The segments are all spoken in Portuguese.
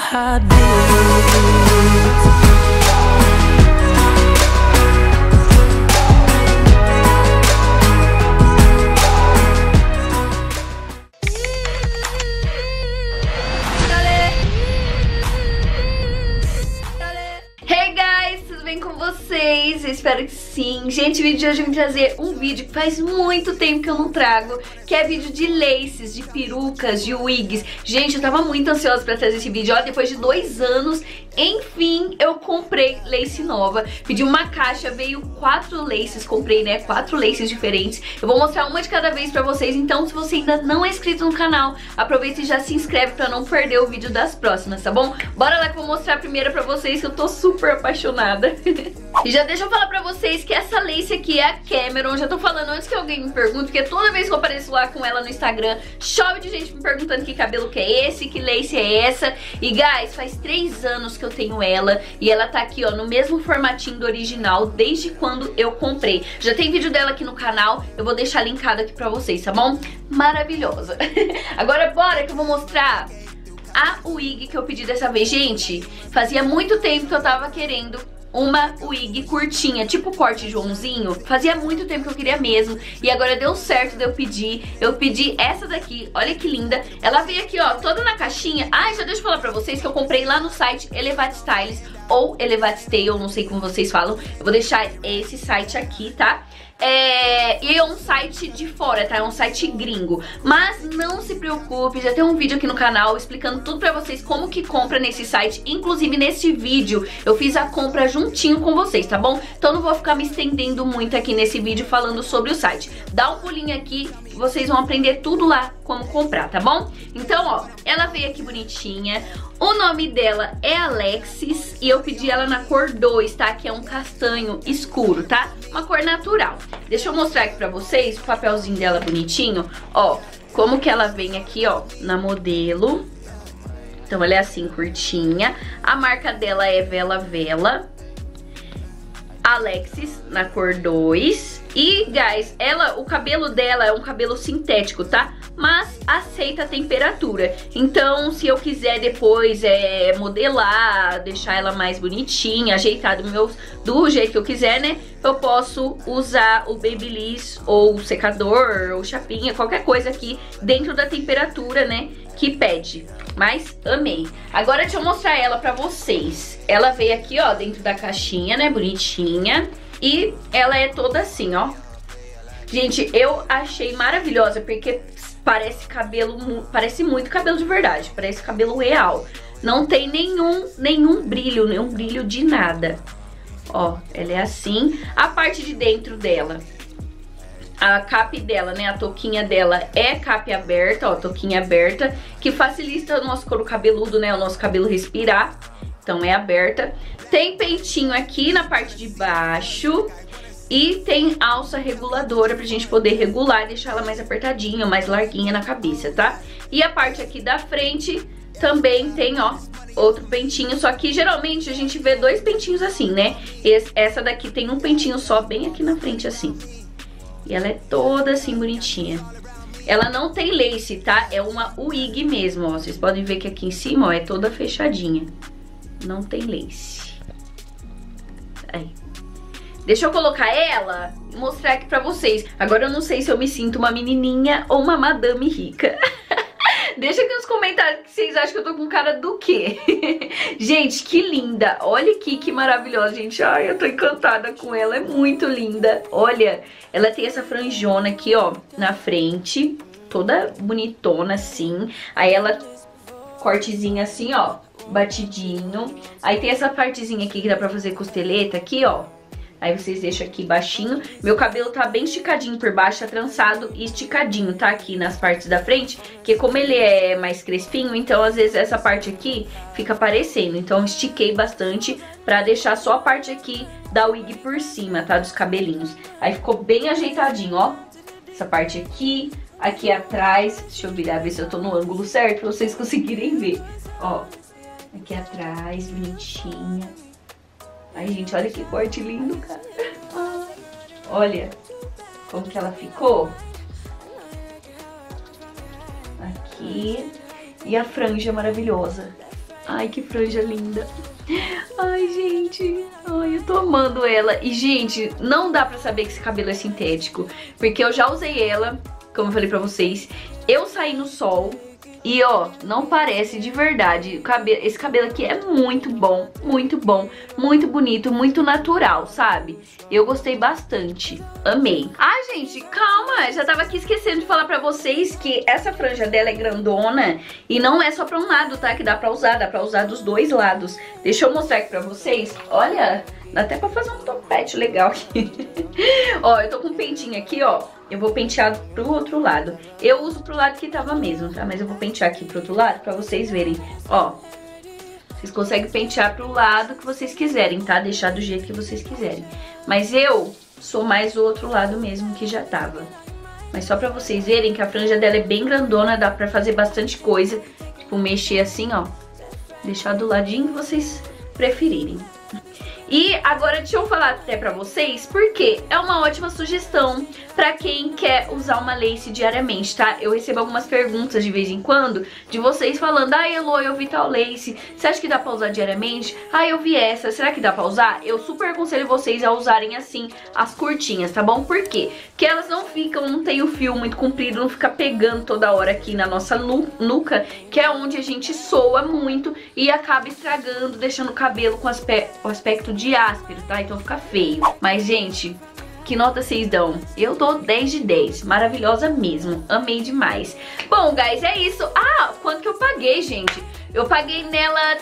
heartbeat. Vocês, eu espero que sim. Gente, o vídeo de hoje eu vim trazer um vídeo que faz muito tempo que eu não trago, que é vídeo de laces, de perucas, de wigs. Gente, eu tava muito ansiosa pra trazer esse vídeo. Ó, depois de 2 anos, enfim, eu comprei lace nova. Pedi uma caixa, veio 4 laces, comprei, né, 4 laces diferentes. Eu vou mostrar uma de cada vez pra vocês, então se você ainda não é inscrito no canal, aproveita e já se inscreve pra não perder o vídeo das próximas, tá bom? Bora lá que eu vou mostrar a primeira pra vocês, que eu tô super apaixonada. E já deixa eu falar pra vocês que essa lace aqui é a Cameron. Já tô falando antes que alguém me pergunte, porque toda vez que eu apareço lá com ela no Instagram, chove de gente me perguntando que cabelo que é esse, que lace é essa. E guys, faz 3 anos que eu tenho ela, e ela tá aqui, ó, no mesmo formatinho do original, desde quando eu comprei. Já tem vídeo dela aqui no canal, eu vou deixar linkado aqui pra vocês, tá bom? Maravilhosa. Agora bora que eu vou mostrar a wig que eu pedi dessa vez. Gente, fazia muito tempo que eu tava querendo uma wig curtinha, tipo corte Joãozinho. Fazia muito tempo que eu queria mesmo, e agora deu certo de eu pedir. Eu pedi essa daqui, olha que linda. Ela veio aqui, ó, toda na caixinha. Ah, já deixa eu falar pra vocês que eu comprei lá no site Elevate Styles, ou Elevate Style, não sei como vocês falam. Eu vou deixar esse site aqui, tá? E é um site de fora, tá? É um site gringo. Mas não se preocupe, já tem um vídeo aqui no canal explicando tudo pra vocês como que compra nesse site. Inclusive nesse vídeo eu fiz a compra juntinho com vocês, tá bom? Então não vou ficar me estendendo muito aqui nesse vídeo falando sobre o site. Dá um pulinho aqui, vocês vão aprender tudo lá como comprar, tá bom? Então, ó, ela veio aqui bonitinha. O nome dela é Alexis e eu pedi ela na cor 2, tá? Que é um castanho escuro, tá? Uma cor natural. Deixa eu mostrar aqui pra vocês o papelzinho dela bonitinho. Ó, como que ela vem aqui, ó, na modelo. Então ela é assim, curtinha. A marca dela é Vela Vela. Alexis na cor 2. E, guys, o cabelo dela é um cabelo sintético, tá? Mas aceita a temperatura. Então, se eu quiser depois modelar, deixar ela mais bonitinha, ajeitada do jeito que eu quiser, né? Eu posso usar o Babyliss, ou o secador, ou chapinha, qualquer coisa aqui dentro da temperatura, né? Que pede. Mas amei. Agora deixa eu mostrar ela pra vocês. Ela veio aqui, ó, dentro da caixinha, né? Bonitinha. E ela é toda assim, ó. Gente, eu achei maravilhosa, porque parece muito cabelo de verdade. Parece cabelo real. Não tem nenhum brilho de nada. Ó, ela é assim. A parte de dentro dela, a cap dela, né, a touquinha dela é cap aberta, ó, touquinha aberta, que facilita o nosso couro cabeludo, né, o nosso cabelo respirar. Então é aberta. Tem peitinho aqui na parte de baixo e tem alça reguladora pra gente poder regular e deixar ela mais apertadinha, mais larguinha na cabeça, tá? E a parte aqui da frente também tem, ó, outro pentinho, só que geralmente a gente vê 2 pentinhos assim, né? Essa daqui tem um pentinho só bem aqui na frente assim. E ela é toda assim bonitinha. Ela não tem lace, tá? É uma wig mesmo, ó. Vocês podem ver que aqui em cima, ó, é toda fechadinha. Não tem lace. Aí. Deixa eu colocar ela e mostrar aqui pra vocês. Agora eu não sei se eu me sinto uma menininha ou uma madame rica. Deixa aqui nos comentários que vocês acham que eu tô com cara do quê. Gente, que linda. Olha aqui que maravilhosa, gente. Ai, eu tô encantada com ela. É muito linda. Olha, ela tem essa franjona aqui, ó, na frente. Toda bonitona assim. Aí ela, cortezinha assim, ó, batidinho. Aí tem essa partezinha aqui que dá pra fazer costeleta aqui, ó. Aí vocês deixam aqui baixinho. Meu cabelo tá bem esticadinho por baixo, tá trançado e esticadinho, tá? Aqui nas partes da frente. Porque como ele é mais crespinho, então às vezes essa parte aqui fica aparecendo. Então eu estiquei bastante pra deixar só a parte aqui da wig por cima, tá? Dos cabelinhos. Aí ficou bem ajeitadinho, ó. Essa parte aqui, aqui atrás. Deixa eu virar, ver se eu tô no ângulo certo pra vocês conseguirem ver. Ó, aqui atrás, bonitinha. Ai, gente, olha que corte lindo, cara. Ai, olha como que ela ficou. Aqui. E a franja maravilhosa. Ai, que franja linda. Ai, gente. Ai, eu tô amando ela. E, gente, não dá pra saber que esse cabelo é sintético, porque eu já usei ela, como eu falei pra vocês. Eu saí no sol e, ó, não parece de verdade. Esse cabelo aqui é muito bom, muito bonito, muito natural, sabe? Eu gostei bastante, amei. Ah, gente, calma, já tava aqui esquecendo de falar pra vocês que essa franja dela é grandona e não é só pra um lado, tá? Que dá pra usar dos dois lados. Deixa eu mostrar aqui pra vocês, olha, dá até pra fazer um topete legal aqui. Ó, eu tô com um pentinho aqui, ó. Eu vou pentear pro outro lado. Eu uso pro lado que tava mesmo, tá? Mas eu vou pentear aqui pro outro lado pra vocês verem. Ó, vocês conseguem pentear pro lado que vocês quiserem, tá? Deixar do jeito que vocês quiserem. Mas eu sou mais o outro lado mesmo que já tava. Mas só pra vocês verem que a franja dela é bem grandona, dá pra fazer bastante coisa. Tipo, mexer assim, ó. Deixar do ladinho que vocês preferirem. E agora deixa eu falar até pra vocês, porque é uma ótima sugestão pra quem quer usar uma lace diariamente, tá? Eu recebo algumas perguntas de vez em quando de vocês falando: ah, Elo, eu vi tal lace, você acha que dá pra usar diariamente? Ah, eu vi essa, será que dá pra usar? Eu super aconselho vocês a usarem assim as curtinhas, tá bom? Por quê? Porque elas não tem o fio muito comprido, não fica pegando toda hora aqui na nossa nuca, que é onde a gente soa muito e acaba estragando, deixando o cabelo com o aspecto de áspero, tá? Então fica feio. Mas, gente, que nota vocês dão? Eu dou 10 de 10. Maravilhosa mesmo. Amei demais. Bom, guys, é isso. Ah, quanto que eu paguei, gente? Eu paguei nela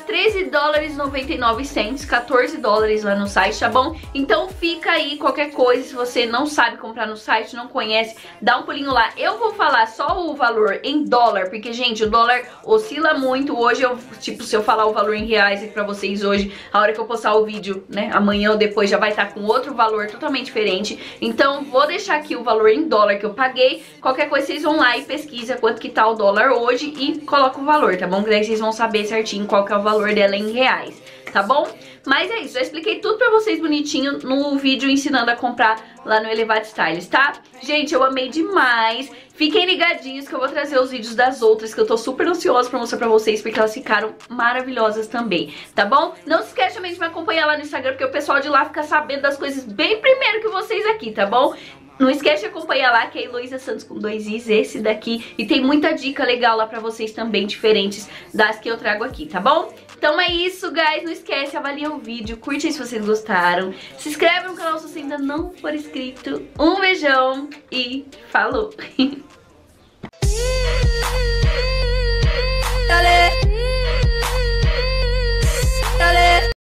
$13,99, 14 dólares lá no site, tá bom? Então fica aí qualquer coisa, se você não sabe comprar no site, não conhece, dá um pulinho lá. Eu vou falar só o valor em dólar, porque, gente, o dólar oscila muito. Hoje, se eu falar o valor em reais aqui pra vocês hoje, a hora que eu postar o vídeo, né, amanhã ou depois já vai estar com outro valor totalmente diferente. Então, vou deixar aqui o valor em dólar que eu paguei. Qualquer coisa, vocês vão lá e pesquisa quanto que tá o dólar hoje e coloca o valor, tá bom? Que daí vocês vão saber certinho qual que é o valor dela em reais, tá bom? Mas é isso, já expliquei tudo pra vocês bonitinho no vídeo ensinando a comprar lá no Elevate Styles, tá? Gente, eu amei demais. Fiquem ligadinhos que eu vou trazer os vídeos das outras, que eu tô super ansiosa pra mostrar pra vocês, porque elas ficaram maravilhosas também, tá bom? Não se esquece também de me acompanhar lá no Instagram, porque o pessoal de lá fica sabendo das coisas bem primeiro que vocês aqui, tá bom? Não esquece de acompanhar lá, que é Heloísa Santos com 2 Is, esse daqui. E tem muita dica legal lá pra vocês também, diferentes das que eu trago aqui, tá bom? Então é isso, guys. Não esquece, avalia o vídeo, curte aí se vocês gostaram. Se inscreve no canal se você ainda não for inscrito. Um beijão e falou!